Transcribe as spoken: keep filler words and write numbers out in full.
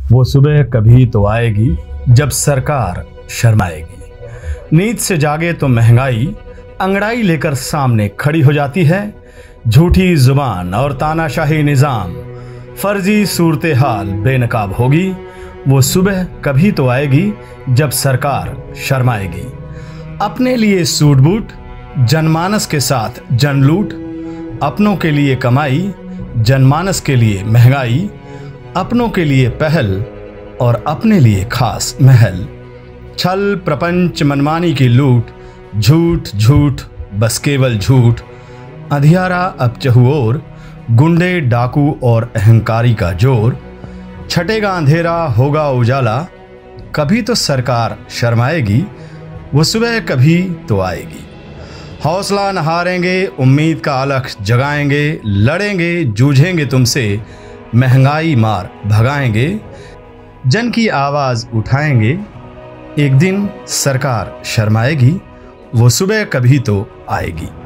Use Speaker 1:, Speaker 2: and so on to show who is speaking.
Speaker 1: वो सुबह कभी तो आएगी जब सरकार शर्माएगी। नींद से जागे तो महंगाई अंगड़ाई लेकर सामने खड़ी हो जाती है। झूठी जुबान और तानाशाही निज़ाम, फर्जी सूरत हाल बेनकाब होगी। वो सुबह कभी तो आएगी जब सरकार शर्माएगी। अपने लिए सूट बूट, जनमानस के साथ जनलूट, अपनों के लिए कमाई, जनमानस के लिए महंगाई, अपनों के लिए पहल और अपने लिए खास महल। छल प्रपंच मनमानी की लूट, झूठ झूठ बस केवल झूठ, अंधियारा अब चहुओर, गुंडे डाकू और अहंकारी का जोर। छटेगा अंधेरा होगा उजाला, कभी तो सरकार शर्माएगी। वो सुबह कभी तो आएगी। हौसला न हारेंगे, उम्मीद का अलख जगाएंगे, लड़ेंगे जूझेंगे तुमसे, महंगाई मार भगाएंगे, जन की आवाज़ उठाएंगे। एक दिन सरकार शर्माएगी। वो सुबह कभी तो आएगी।